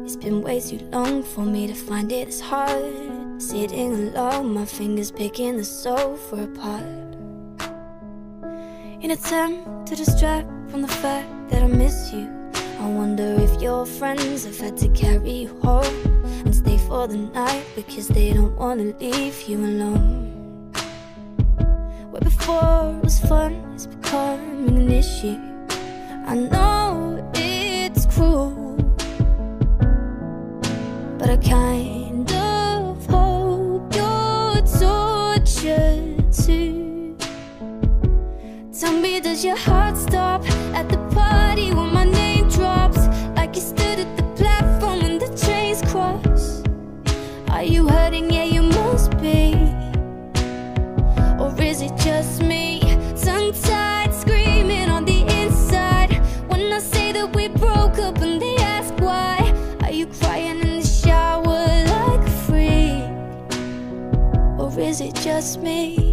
It's been way too long for me to find it as hard. Sitting alone, my fingers picking the sofa apart, in an attempt to distract from the fact that I miss you. I wonder if your friends have had to carry you home and stay for the night because they don't want to leave you alone. Where before it was fun, it's becoming an issue. I know it's cruel, but I kind of hope you're tortured too. Tell me, does your heart stop at the party when my name drops? Like you stood at the platform when the trains cross. Are you hurting? Yeah, you must be. Or is it just me, tongue-tied, screaming on the inside when I say that we broke up and they ask why? Are you crying in the shower like a freak? Or is it just me?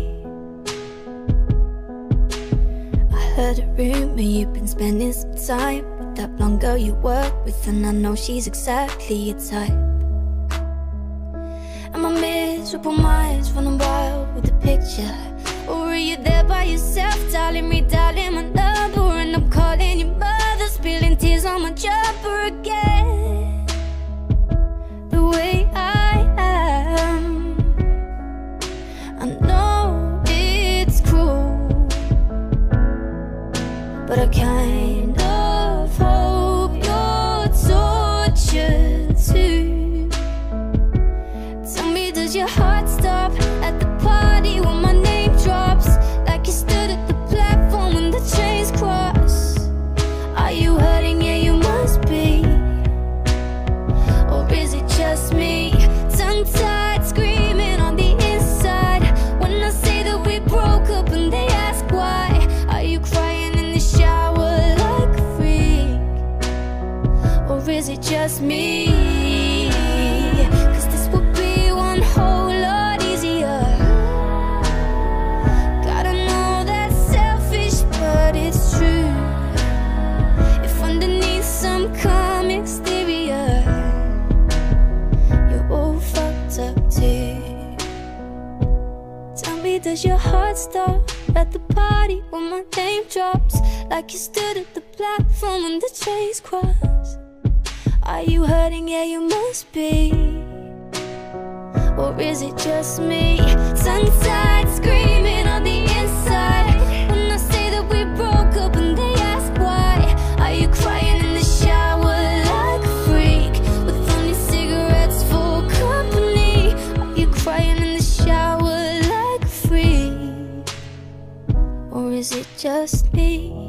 Heard a rumor you've been spending some time with that blonde girl you work with, and I know she's exactly your type. And my miserable mind's running wild with the picture. Or are you there by yourself, dialing me, dialing my number, and I'm calling your mother, spilling tears on my jumper again? The way I am, I know it's cruel, but I kind of hope you're tortured too. Tell me, does your heart stop at the party when my name drops? Like you stood at the platform when the trains cross. Are you hurting? Yeah, you must be. Or is it just me, tongue-tied, screaming on the inside when I say that we broke up and they ask why? Are you crying in the shower like a freak? Or is it just me? Cause this would be one whole lot easier. Gotta know that's selfish, but it's true. If underneath some calm exterior you're all fucked up too. Tell me, does your heart stop at the party when my name drops? Like you stood at the platform when the trains cross. Are you hurting? Yeah, you must be. Or is it just me, tongue-tied, screaming on the inside when I say that we broke up and they ask why? Are you crying in the shower like a freak with only cigarettes for company? Are you crying in the shower like a freak? Or is it just me?